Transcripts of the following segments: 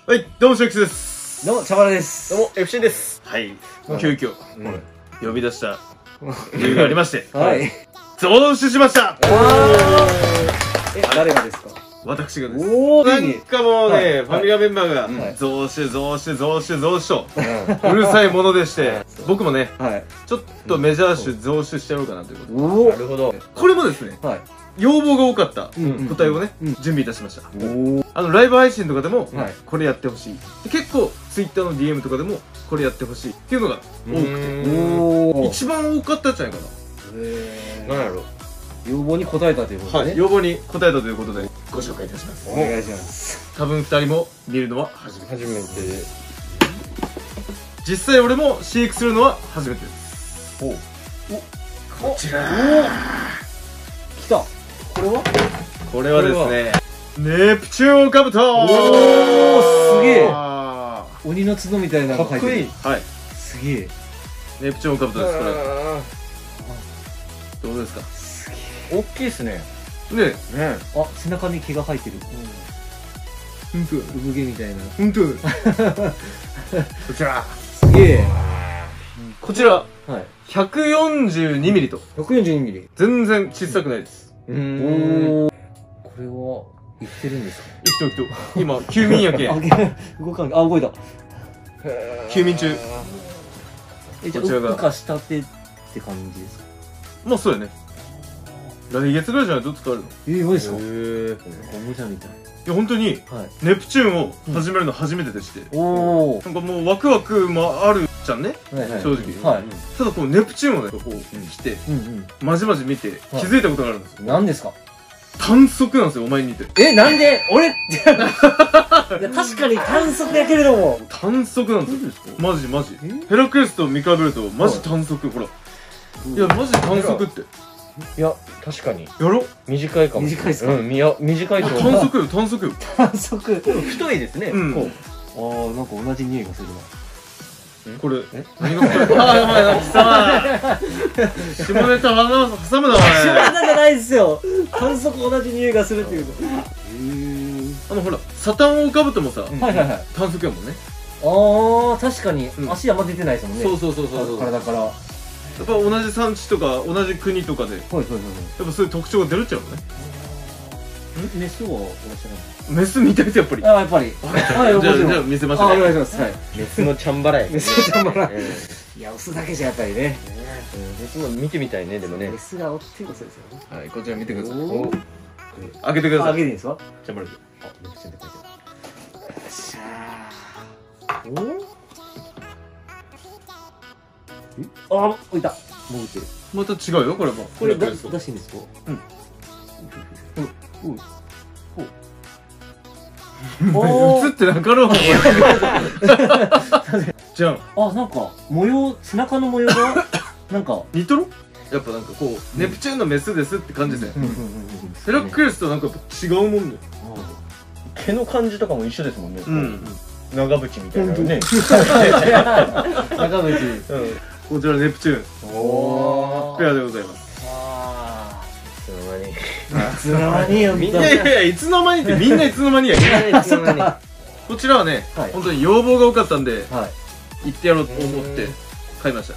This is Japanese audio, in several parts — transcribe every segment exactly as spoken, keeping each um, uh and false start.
はい、どうもシュックスです。 どうも、茶原です。 どうも、エフシー です。 はい、急遽、 うん、 呼び出した理由がありまして、 はい。 増資しました。 え、誰がですか？ 私がです。 おー、 なんかもうね、ファミリアメンバーが、増資、増資、増資、増資と、うるさいものでして、僕もね、ちょっとメジャー種増資してやろうかなということで。 おー、 なるほど。 これもですね、要望が多かった答えをね、準備いたしました。あの、ライブ配信とかでも、これやってほしい。結構、ツイッターの ディーエム とかでも、これやってほしいっていうのが多くて、一番多かったんじゃないかな。 なんやろ。 要望に応えたということで。 要望に応えたということで、ご紹介いたします。 お願いします。 多分二人も見るのは初めて。 初めてで。 実際俺も飼育するのは初めてです。おこちら来た。これはこれはですね、ネプチューンカブト。 おー、すげえ。鬼の角みたいなのが入ってる。 はい。 すげえ。 ネプチューンカブトです、これ。どうですか？ すげえ。大きいですね。 ねね。 あ、背中に毛が生えてる。 ほんと。 産毛みたいな。 ほんと。こちら。 すげえ。 こちら、 はい。 ひゃくよんじゅうにミリと。 ひゃくよんじゅうにミリ。 全然小さくないです。 おー。これは、生きてるんですか？ 生きと生きと。今、休眠やけ。 動かん、あ、動いた。 休眠中。 え、じゃあ、孵化したてって感じですか？ まあ、そうやね。来月ぐらいじゃないと使えるの。 えー、マジですか？へぇ。おもちゃみたい。 いや、本当に、ネプチューンを始めるの初めてでして。おー。なんかもうワクワクもあるじゃんね。正直。はい。ただこう、ネプチューンをね、こう、来て、まじまじ見て、気づいたことがあるんですよ。 何ですか？ 短足なんですよ、お前に似て。 え、なんで俺確かに短足やけれども。 短足なんですよ。マジマジ。ヘラクレスと見比べると、マジ短足、ほら。いや、マジ短足って。 いや、確かに。 やろ？ 短いかも。 短いですか？ うん、いや、短いと思う。 短足よ、短足よ。 短足。 太いですね。 うん。 ああ、なんか同じ匂いがするな。 これ、え？何が太い？ああ、お前、貴様。下ネタ鼻挟むな、お前。 下ネタじゃないですよ。短足同じ匂いがするっていうの。へえ。あの、ほら、サタンオオカブトもさ、はいはいはい。 短足やもんね。 ああ、確かに。足あんま出てないですもんね。 そうそうそうそう。 体から。 やっぱ同じ産地とか同じ国とかで、やっぱそういう特徴が出るっちゃうのね。 メスはいらっしゃる？ メスみたいです、やっぱり。 あ、やっぱり。はい、じゃあ、じゃあ見せましょう。 あ、お願いします。はい。 メスのチャンバラや。 メスのチャンバラ。いや、オスだけじゃやっぱりね。 メスも見てみたいね、でもね。 メスがおってことですよね。 はい、こちら見てください。開けてください。 開けていいですか？ チャンバラ。 あ、ネプチューンって書いてある。よっしゃー。お？あ、置いた。もう置いてる。 また違うよ、これも。 これ出していいんですか？うん。 お映ってなかろう。じゃん。 あ、なんか模様、背中の模様がなんか似とる？やっぱなんかこうネプチューンのメスですって感じで。ヘラクレスとなんか違うもんね。 毛の感じとかも一緒ですもんね。長渕みたいなね。 長渕。 こちらネプチューン。おー。ペアでございます。 ああ。いつの間に。 いつの間によ。 いやいやいや、いつの間にってみんないつの間にや。こちらはね、本当に要望が多かったんで、行ってやろうと思って買いました。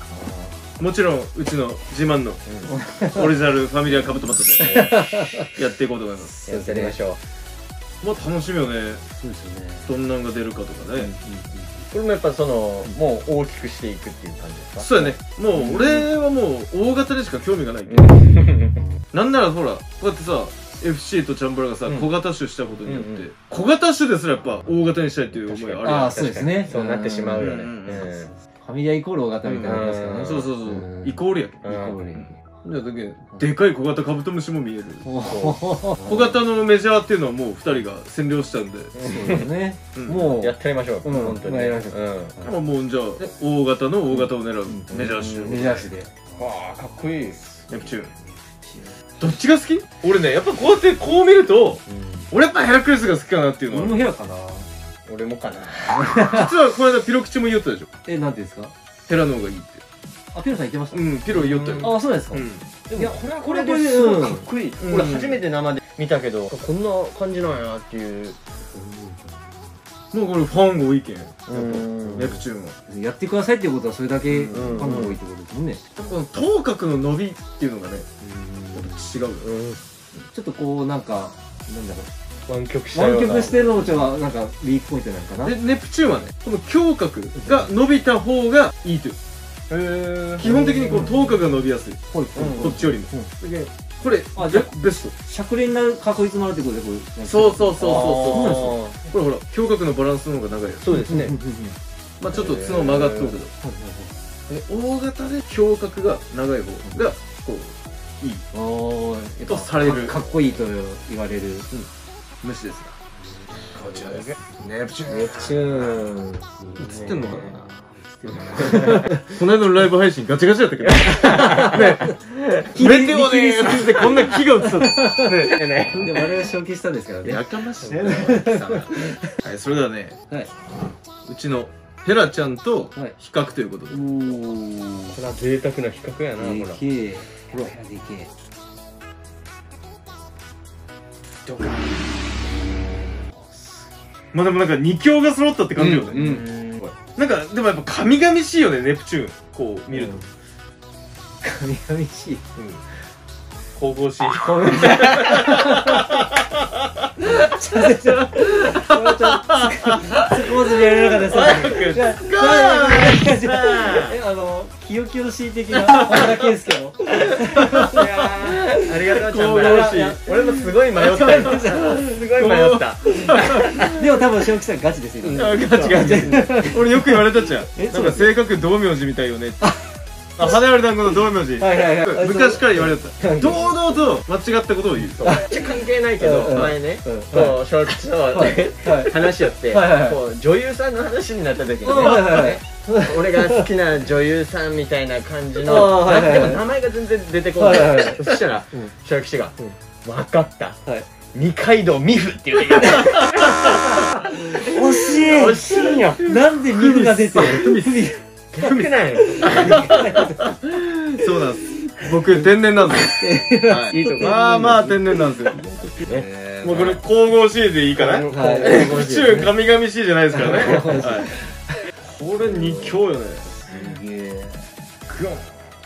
もちろん、うちの自慢のオリジナルファミリアカブトマトでやっていこうと思います。 やってみましょう。まあ楽しみよね。 そうですよね。 どんなんが出るかとかね。 これもやっぱその、もう大きくしていくっていう感じですか？ そうやね。もう、俺はもう大型でしか興味がない。なんならほら、こうやってさ、エフシー とチャンブラがさ、小型種したことによって、小型種ですらやっぱ大型にしたいっていう思いがあるやん。 ああ、そうですね。 そうなってしまうよね。 ファミリアイコール大型みたいなのありますからね。 そうそうそう。イコールやけ。イコール。じゃあだけでかい小型カブトムシも見える。小型のメジャーっていうのはもうふたりが占領したんで。 そうですね。もうやってみましょう。本当に。 やりましょう。もうじゃあ大型の大型を狙うメジャー種。 メジャー種で。 わあ、かっこいい。 ネプチューン。どっちが好き？俺ね、やっぱこうやってこう見ると、俺やっぱヘラクレスが好きかなっていうのは。 俺もヘラかな。 俺もかな。 実はこの間ピロ吉も言ったでしょ。 え、なんていうんですか？ ヘラの方がいいって。 あ、ピロさん言ってました？ うん、ピロ言ったよ。 あ、そうですか。 いや、これはこれですごいかっこいい。俺初めて生で見たけど、こんな感じなんやっていう。 もうこれファンが多いけん、 うんネプチューンは。 やってくださいっていうことはそれだけファンが多いってことですもんね。 この頭角の伸びっていうのがね、違うよ。 ちょっとこうなんかなんだろう、 湾曲したような。 湾曲してるのもちょっとなんかウィークポイントなんかな。 で、ネプチューンはね、この胸角が伸びた方がいいという。 へー。 基本的にこの頭角が伸びやすい。 ほいこっちよりも。 でこれ、 あじゃあベスト。 しゃくれになる確率もあるってことでこれ。 そうそうそうそうそう。 そうなんですよ。 これほら、胸角のバランスの方が長いよ。 そうですね。 まあちょっと角曲がっとるけど。で大型で胸角が長い方が、こう、いい。 おー、 とされるかっこいいと言われる虫ですが。こちらです。ネプチューン。 ネプチューン。 映ってんのかなこの間のライブ配信ガチガチだったけど。ねメテオでーってこんな木が映った。ねでもあれは消去したんですからね。 やかましいね。はい、それではね、 はい。 うちのヘラちゃんとはい比較ということで。 おー。 これは贅沢な比較やな、ほら。 でけえ。ほら、でけえ。 どか。 まあでもなんか二強が揃ったって感じよね。 うんなんか、でもやっぱ神々しいよね、ネプチューン。こう見ると。 神々しい。 神々しい。 ちょっと、ちょっと、そこまでやれなかったです。じゃあ、じゃあ、え、あの、清々しい的な本田圭佑の。 いやー、ありがとう、ちゃん神々しい。 俺もすごい迷ったよ。すごい迷った。 でも多分、正気さんガチですよ。 あ、ガチガチ。俺よく言われたじゃん。なんか性格道明寺みたいよねって。あ、花より団子の道明寺。 はいはいはい。 昔から言われてた。堂々と間違ったことを言う。 めっちゃ関係ないけど、前ね、こう、小吉の話しよって、こう、女優さんの話になった時にね、俺が好きな女優さんみたいな感じの、でも名前が全然出てこない。そしたら、小吉が、わかった。二階堂美夫って言うてきた。 惜しい惜しいよ。 なんでミフが出てる逆なんよ。 そうなんです。僕天然なんですよ。 いいとこまあまあ天然なんですよ。もうこれ神々しいでいいかな。 はい。 宇宙神々しいじゃないですからね。これ二強よね。 すげえ。 グン。 なんだ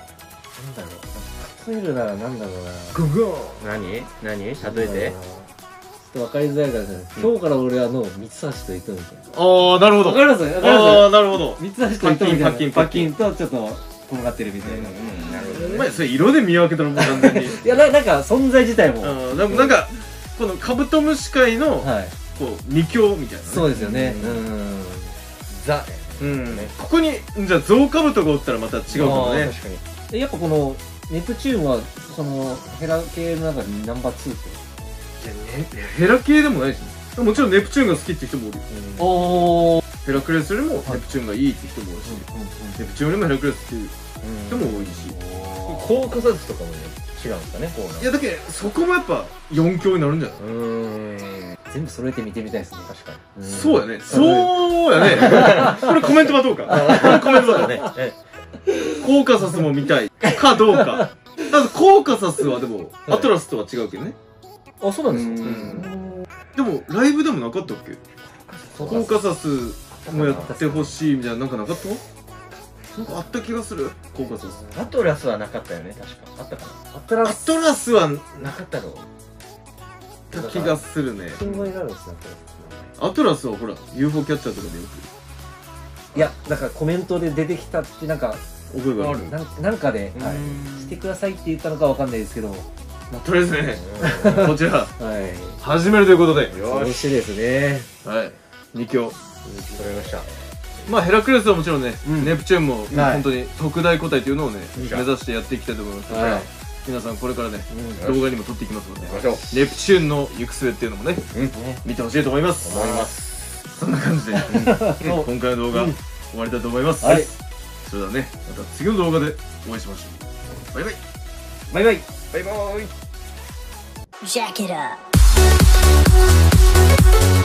ろう。例えるならなんだろうな。 ググン。 何何例えて。 ちょっと分かりづらいからですね。今日から俺はの三橋と伊藤みたいな。 ああ、なるほど。 わかりますわかりますああ、なるほど。 三橋と伊藤みたいな。 パッキンパッキンとちょっと転がってるみたいな。 お前それ色で見分けたらもう完全に。 いや、ななんか存在自体も。 うん、でもなんかこのカブトムシ界のはい。 こう二強みたいなね。 そうですよね。うん。 ザ。 うん。ここにじゃあゾウカブトがおったらまた違うかもね。 確かに。 でやっぱこのネプチューンはそのヘラ系の中にナンバーツーって。 ヘラ系でもないしね。もちろんネプチューンが好きって人もおるよ。 おお。 ヘラクレスよりもネプチューンがいいって人も多いし、ネプチューンよりもヘラクレスっていう人も多いし。 コーカサスとかもね、違うんですかね、こうなんいやだけどそこもやっぱよん強になるんじゃない？ うーん。 全部揃えて見てみたいですね。 確かに。 そうやね。そうやね。これコメント待とうか。これコメント待とうね。コーカサスも見たいかどうか。まずコーカサスはでもアトラスとは違うけどね。 あ、そうなんですか。 でもライブでもなかったっけ？コーカサスもやってほしいみたいななんかなかった？なんかあった気がする。コーカサス。 アトラスはなかったよね、確か。あったかアトラアトラスはな。なかったろう。 た気がするね。 信号になるんですね。 アトラスはほら ユーフォー キャッチャーとかでよいや、だからコメントで出てきたってなんかく覚えがある。 なんなんかで、はい、してくださいって言ったのかわかんないですけど、 まあとりあえずね、こちらはい。 始めるということで、 よしですね。 はい、に強。 取れました。 まあヘラクレスはもちろんね、 うんネプチューンもはい本当に特大個体というのをね、目いいか指してやっていきたいと思いますので、 はい皆さんこれからね、 うん動画にも撮っていきますので、 行きましょう。 ネプチューンの行く末っていうのもね、 うん。 見てほしいと思います。 思います。 そんな感じで、今回の動画、終わりたいと思います。 はいそれではね、また次の動画でお会いしましょう。バイバイ。 バイバイ。 バイバーイ。 Jack it up.